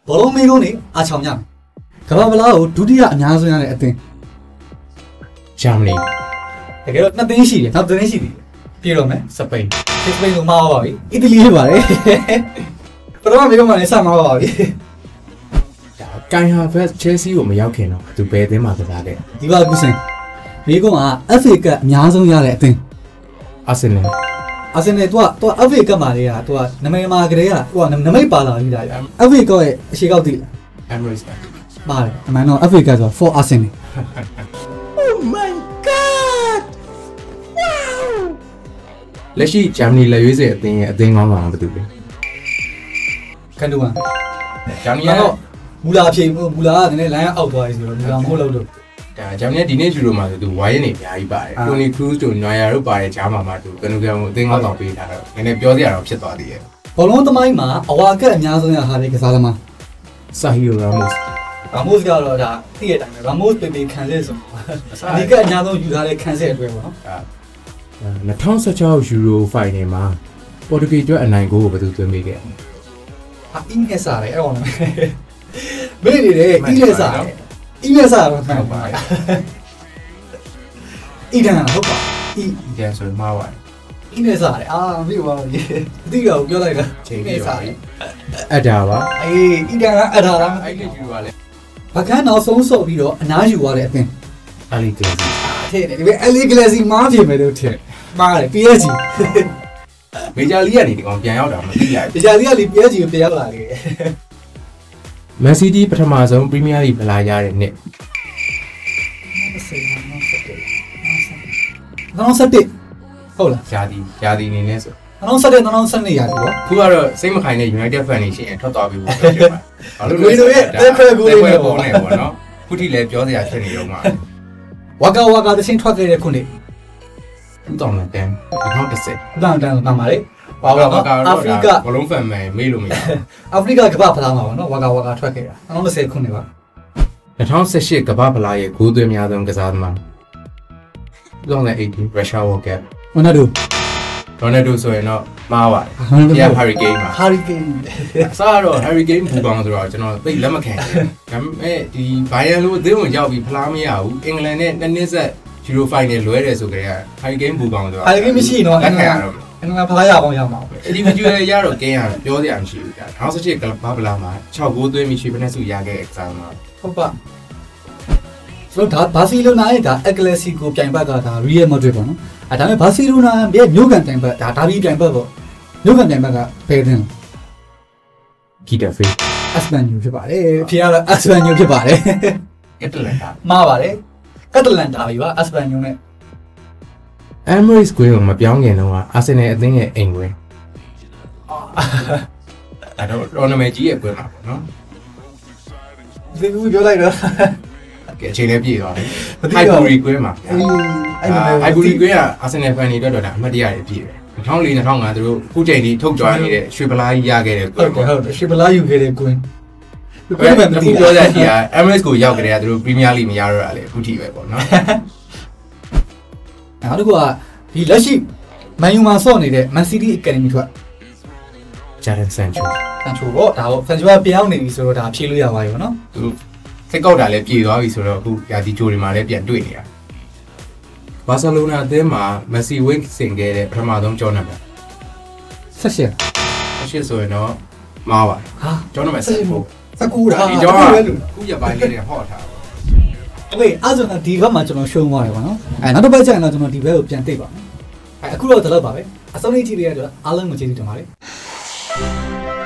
ဘောလုံးမင်းကုန်းနေအားချောင်းညကဘာဗလာကိုဒုတိယအများဆုံးရတဲ့အသင်းဂျာမနီတကယ်တော့2သင်းရှိတယ်နောက်3သင်းရှိတယ်ပြေတော့မယ်စပိန်စပိန်ကိုမှားပါပြီအီတလီဖြစ်ပါတယ်ပထမမင်းကုန်းမှာလည်းစမှားပါပြီကိုင်ဟာဖက်ချယ်ဆီကိုမရောက်ခင်တော့သူဘယ်အသင်းမှာကစားခဲ့ဒီပါကူစင်မင်းကုန်းက FA ကပ်အများဆုံးရတဲ့အသင်းအာဆင်နယ်သူက FA ကပ်မှာလေးကသူကနမိတ်မှာကလေးကသူကနမိတ်ပါလာပြီးတာ FA ကပ်ရဲ့အရှိကောက်တည်လား Emirates ပါတယ်အမှန်တော့ FA ကပ်ဆို for Arsenal Oh my god wow လက်ရှိဂျာမနီလက်ရွေးစဲအသင်းရဲ့အသင်းကောင်းဆောင်ကဘယ်သူလဲကန်တူဝမ်ဂျာမနီကတော့မူလာဖြေမူလာကလည်းလိုင်းအောက်သွားပြီဆိုတော့မူလာမဟုတ်လို့ဒါဂျာမနီဒီနေ့ဂျူရိုမှာဆိုသူဝိုင်းနေအများကြီးပါတယ်တိုနီခရူးတို့နွာယာတို့ပါတယ်ဂျာမာမှာသူကနူကံကိုအသင်းကောင်းဆောင်ပေးထားတော့နည်းနည်းပြောစရာတော့ဖြစ်သွားသေးရဲ့ဘောလုံးသမိုင်းမှာအဝါကက်အများဆုံးရဟာတဲ့ကစားသမားဆာဟီယိုရာမိုစ်ကတော့ဒါသိရတဲ့အတိုင်းပဲရာမိုစ်ပေခံစစ်ဆိုဒီကအများဆုံးယူထားတဲ့ခံစစ်အတွက်ပေါ့နော် 2016ယူရိုဖိုင်နယ်မှာပေါ်တူဂီအတွက်အနိုင်ကိုဘယ်သူသွင်းပေးခဲ့အင်းနဲ့စားတယ်အဲ့ကောင်မေးနေတယ်အင်းနဲ့စားတော့မှန်ပါအီဒန်ဟုတ်ပါအီဒန်ဆိုမှားပါအင်းနဲ့စားတယ်မေးပါဦးဒီအတိကပြောလိုက်တာချိန်နဲ့စားတယ်အဒါပါအေးအီဒန်ကအဒါလားအဲ့ဒီယူရိုကလည်းဘာကန်းနောက်ဆုံးဆော့ပြီးတော့အနားယူသွားတဲ့အသင်းအလီဂလက်စီထည့်တယ်ဒီအလီဂလက်စီမားပြင်မယ်လို့ထည့်မားတယ် PSG မေဂျာလီကနေဒီကောင်ပြန်ရောက်တာမသိရဘူးမေဂျာလီက PSG ကိုပြန်ရောက်လာခဲ့မန်စီးတီးပထမဆုံးပရီးမီးယားလိဂ်ဗလာရတဲ့နှစ် 2017ဟုတ်လားယာဒီအနေနဲ့ဆို 2017 2012ရာသီပေါ့ခုကတော့စိတ်မခိုင်တဲ့ United fan တွေရှိရင်ထွက်သွားပြီပေါ့ဖြစ်ပါဘာလို့လဲဆိုတော့တက်ဖက်ကူလေးနဲ့ပေါ့နော်ခုထိလည်းပြောစရာဖြစ်နေတော့မှာဝါကာတချင်းထွက်ခဲ့တဲ့ခုနှစ် 2010 2010မှန်ပါလေဘာဝါကာအာဖရိကဘလုံးဖန်မယ်မေးလို့မရဘူးအာဖရိကကမ္ဘာဖလားမှာပေါ့နော်ဝါကာထွက်ခဲ့တာ2010ခုနှစ်ပါ 2018ကမ္ဘာဖလားရဲ့ဂိုးသွင်းများဆုံးကစားသမား2018 Russia World Cup ရိုနယ်ဒိုဆိုရင်တော့မှားပါတယ်ဒီက Hurricane မှာ Hurricane စားတော့ Hurricane ဘူကောင်ဆိုတော့ကျွန်တော်သိလက်မခံဘူးဒါပေမဲ့ဒီ Bayern လို့အသင်းဝင်ရောက်ပြီးဖလားမရဘူးအင်္ဂလန်နဲ့2နှစ်ဆက် Euro Final လွဲတယ်ဆိုကြတဲ့ Hurricane ဘူကောင်ဆိုတော့ Hurricane မရှိတော့လက်ခံရတော့အင်္ဂလန်ဖလားရအောင်ရမှာပဲ individual ရတော့ကင်းရတယ်ပြောစရာမရှိဘူးကြာ2018ကလပ်ဖလားမှာ6ဂိုးသွင်းပြီးရွှေဖက်ဆုရခဲ့တဲ့ကစားသမားဟုတ်ပါဆိုတော့ဘာစီလိုနာရဲ့ဒါအက်ကလက်စီကိုပြိုင်ဘက်ကဒါ Real Madrid ပေါ့နော်ဒါပေမဲ့ဘာစီလိုနာရဲ့မြို့ကန်ပြိုင်ဘက်ဒါဘီပြိုင်ဘက်ပေါ့မြို့ကန်ပြိုင်ဘက်ကဘယ်တင်ဂီတာဖေး Espanyol ဖြစ်ပါတယ်ဖြေရတော့ Espanyol ဖြစ်ပါတယ်ကက်တလန်တာမှားပါတယ်ကက်တလန်တာပြီပါ Espanyol နဲ့ Emirates ကိုမပြောင်းခင်တော့အာဆင်နယ်အသင်းရဲ့အိမ်ကွင်းအဲ့တော့တော်နမဲကြီးရဲ့ကွင်းမှာပေါ့နော်ဒီကူပြောလိုက်တော့ကဲအချိန်လေးပြည့်သွားတယ်ဟိုက်ဘူရီကွင်းမှာအဲ့ဟိုက်ဘူရီကွင်းကအာဆင်နယ်ဖန်တွေအတွက်တော့ဒါအမှတ်တရတွေပြည့်တယ်2004 2005သူတို့ခုချိန်ထိထုတ်ကြွနေတဲ့ရွှေဗလာကြီးရခဲ့တဲ့ကွင်းဟုတ်တယ်ရွှေဗလာယူခဲ့တဲ့ကွင်းကွင်းမှာသူပြောကြတယ်က Emirates ကိုရောက်ကြတဲ့ကသူတို့ Premier League မရတော့တာလေအခုထိပဲပေါ့နော်နောက်တစ်ခုကဒီလက်ရှိမန်ယူမှာဆော့နေတဲ့ Man City Academy ထွက်ဂျာဒန်ဆန်ချိုပေါ့ဒါပေါ့ဆန်ချိုကပြောင်းနေပြီဆိုတော့ဒါဖြည့်လို့ရပါပြီပေါ့နော်သူစိတ်ကောက်တာလည်းပြေသွားပြီဆိုတော့အခုယာတီဂျိုတွေမှာလည်းပြန်တွေ့နေတာဘာစီလိုနာအသင်းမှာမက်ဆီဝင်းဆင်ခဲ့တဲ့ပထမဆုံးကျော်နံပါတ် 18 ဆိုရင်တော့မှားပါဟာကျော်နံပါတ်19 တာဒီကျော်ကခုရပိုင်းလေးတွေဟော့ထားပါโอเคအဲ့ဆိုတော့ဒီဘက်မှာကျွန်တော်ရှုံးသွားတယ်ပေါ့နော်နောက်တစ်ပတ်ကျရင်တော့ကျွန်တော်ဒီဘက်ကိုပြန်သိပ်ပါမယ်အခုတော့ဒီလောက်ပါပဲအဆုံးလေးကြည့်ရတဲ့အတွက်အားလုံးကိုကျေးဇူးတင်ပါတယ်